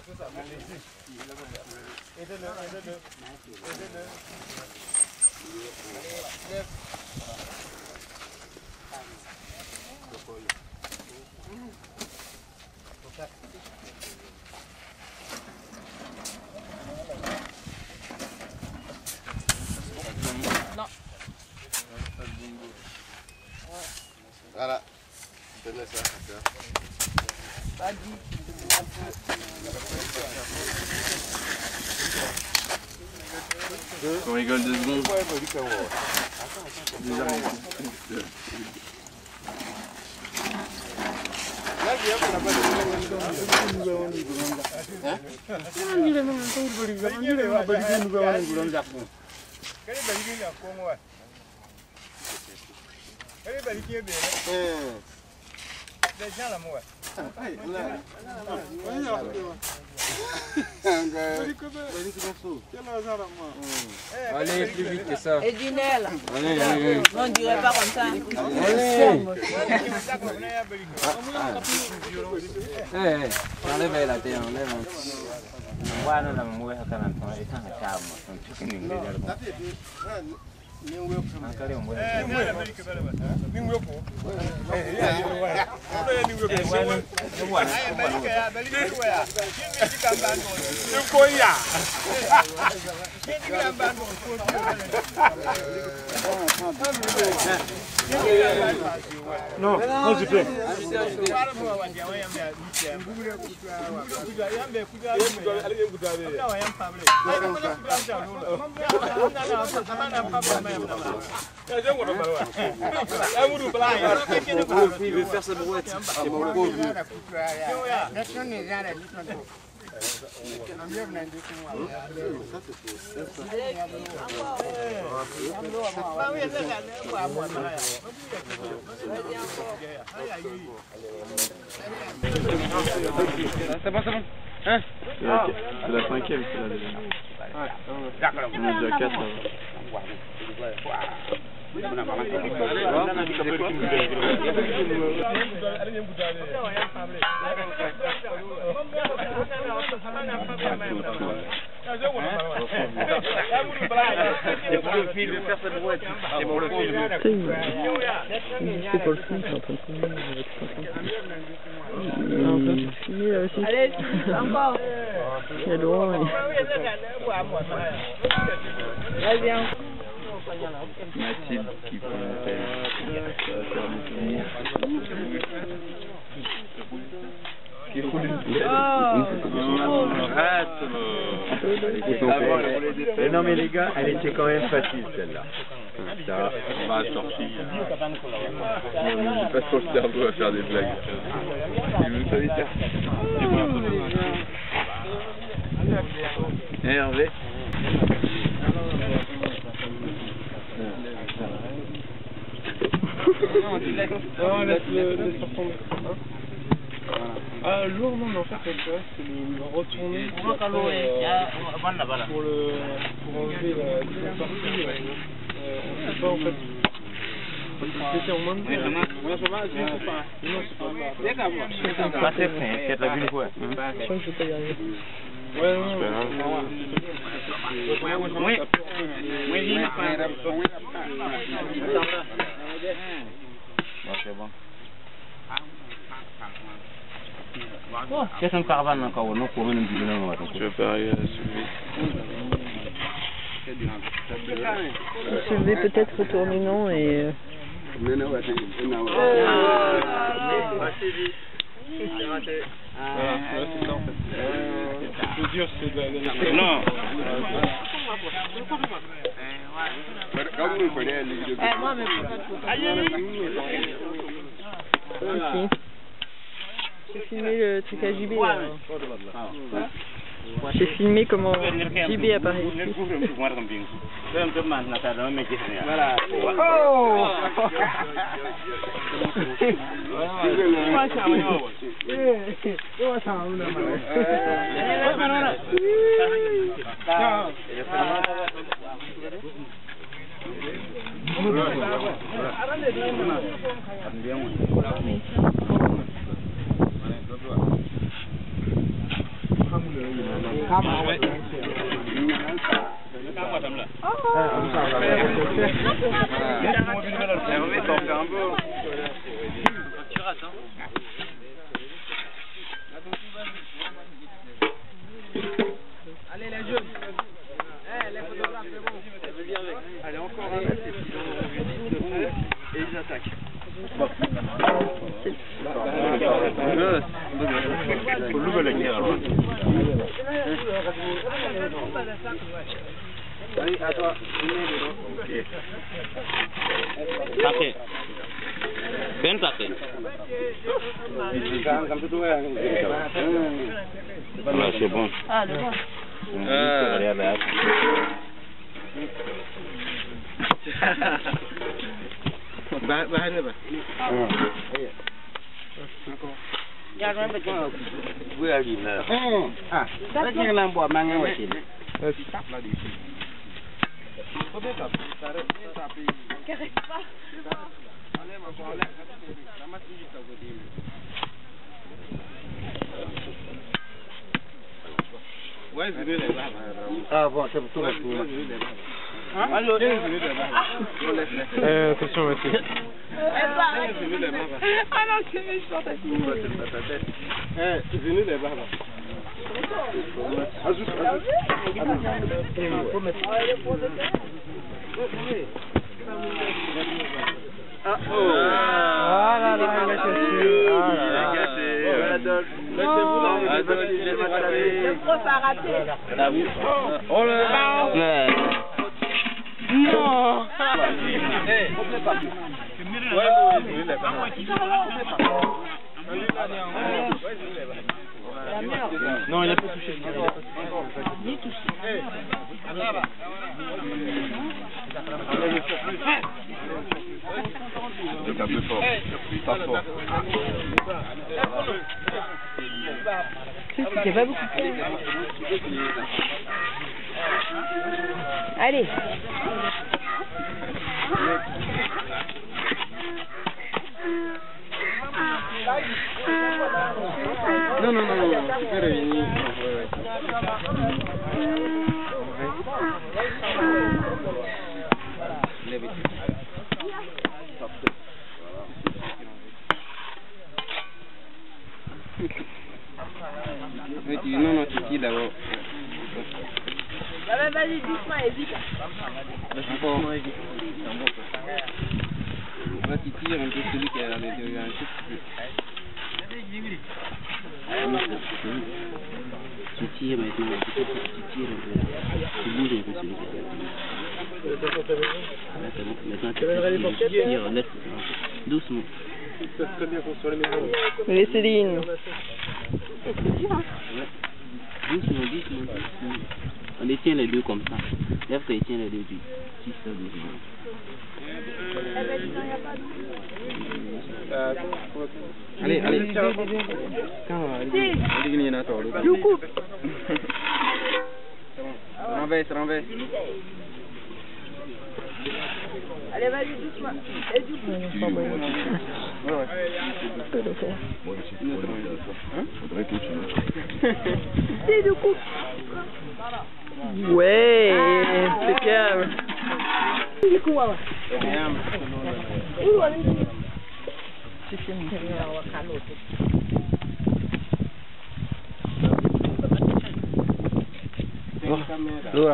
Voilà. Je te laisse ça. Pas dit. On rigole 2 secondes. Allez, plus vite que ça. Et Dinel. Allez, allez. Non, on dirait pas comme ça. Allez. Enlève la terre, enlève. Voilà, la mouille à calanton, et tant à charme. Non, non, je fais. Il veut faire sa brouette. C'est mon pauvre. C'est bon, c'est bon. Hein? C'est la 5e, c'est la deuxième. On est déjà 4 là. C'est pour le film de faire sa brouette. C'est pour le film. C'est pour le film, c'est en train de filmer avec il est en train de filmer là aussi. Allez, encore. Il est loin. Vas-y, encore. Mathilde qui prend la peine. Qui roule une pièce. Non mais les gars, elle était quand même facile celle-là. Ça, on va sortir. Je passe sur le cerveau à faire des blagues. Tu veux solitaire? Hervé. Non, laisse-le retomber. Ah, lourd, non, mais en fait, c'est le retourner pour enlever la deuxième partie. On ne sait pas en fait. C'était en moins de temps. Non, c'est pas. C'est fait, c'est la vue quoi. Je crois que je vais pas y arriver. Ouais, non, c'est bon. C'est un caravane encore, non, pour une vidéo. Tu veux pas arriver à la soulever? Soulever peut-être, retourner non et... c'est ça en fait. Le dur c'est de non. Moi, mais Ici. J'ai filmé le truc à JB là. J'ai filmé comment JB apparaît ici. Voilà. Allez les jeunes. Les photographes, c'est bon. Allez, encore un. Et ils attaquent. Allez, à toi. Paquet. Ben paquet. Là, c'est bon. Ah, le bon. Ah bon, c'est tout le tour. Attention, Mathieu. Ah non, c'est méchant, t'as dit. Venez les barbes. Non, il a pas touché. Le câble plus fort. Pas fort. C'est pas beaucoup. Allez. Non, tu peux revenir. Non, tu tires d'abord. Vas-y, doucement, évite. Là, tu tires un peu celui qui est à l'intérieur, un tout petit peu. Tu tires maintenant, tu tires un peu. Tu bouges un peu celui qui est là, c'est bon. Maintenant, tu tires, laisse, doucement. Les Céline. Doucement. On les tient les deux comme ça. Lève-toi et tiens les deux, tu sors doucement. Allez. Je coupe. Se renverse. Allez, vas-y, doucement. Et du coup. C'est du coup. Ouais, c'est calme. Du coup, maman. Allora.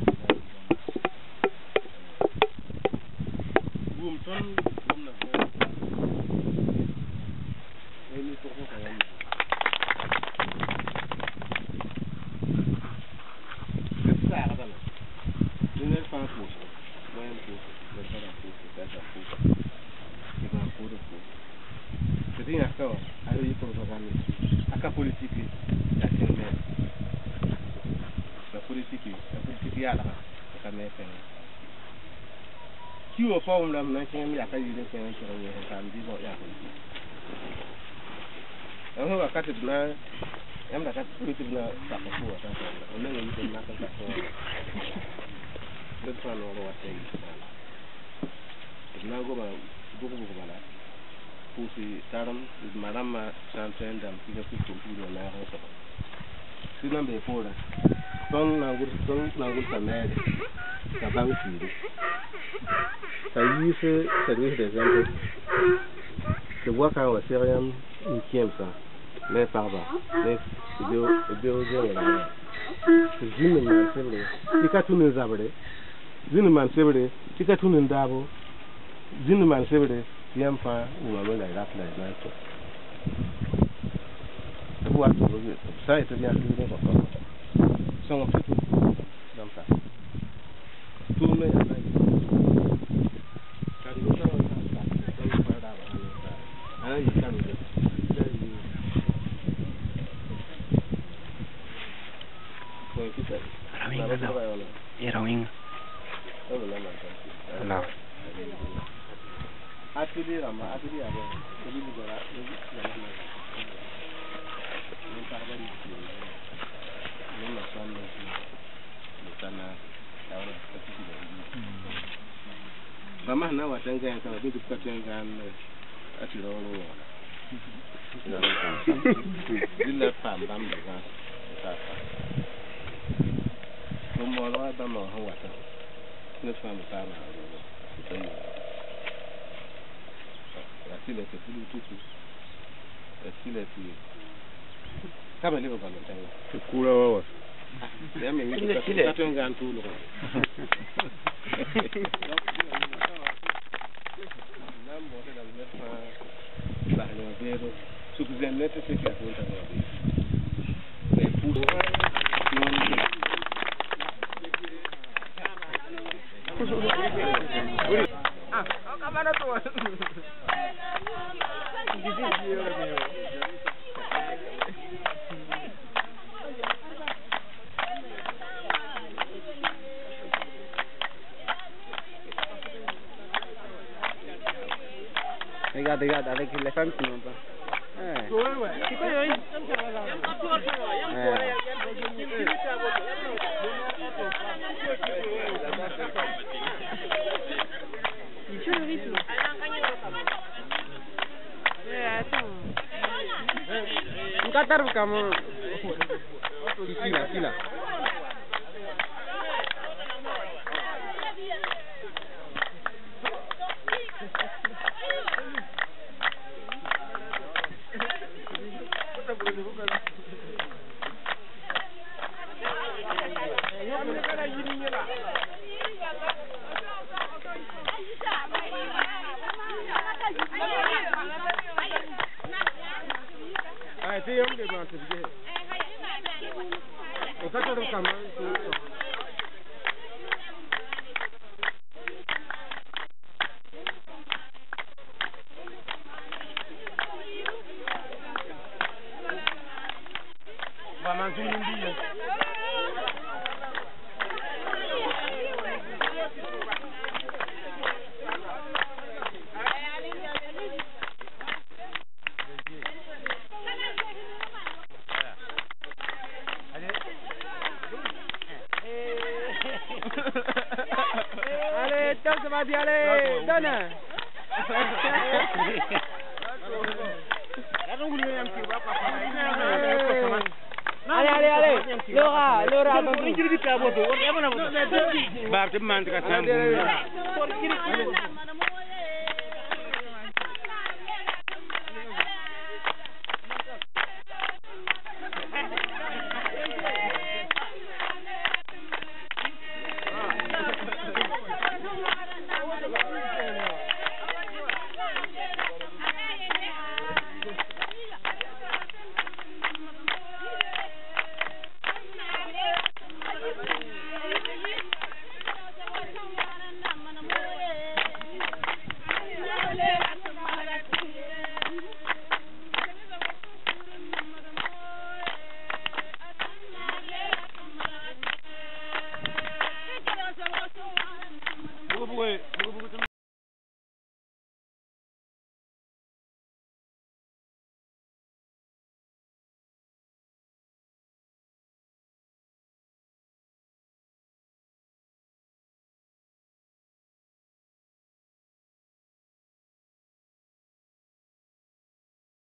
Boom, tinha só aí propaganda a política a cena a política ya la ka me fe ki o form la na chen mi la ka yi de chen chen ye ka ndi bo ya ko ho ka te na em da ka política na ta ko ko ta ko na ngi ko na ka ko le tra no ro te na go ba go ba la pusi taram madama santendam tiga ku kumpulo na ho so sina be fora ton na gur samede ka bang sire ka yise service des impôts je vois quand on sait rien une ça mais pardon mais bio là zine man sebre tika tunu zabre zine man sebre tika tunu ndabo zine man sebre bien pas ou maman la rap la to pour ça est bien sûr encore sont tout dans ça tout mais quand nous sommes Mama na watenga ya kama bidu kutenga atirolo dile pamba mbega sasa como lo ha dado a wata ne fama sana asile tulu tutu asile ti kama leo bana tenga kula wawa ya mimi kutenga ntulo successivamente si racconta la vita. E pure ho camminato. Regarde, avec les femmes qui n'ont pas. Nunca taruh kamu. Sila. Allez, top, ça va bien, allez, donne. Allez, Laura, Ouais.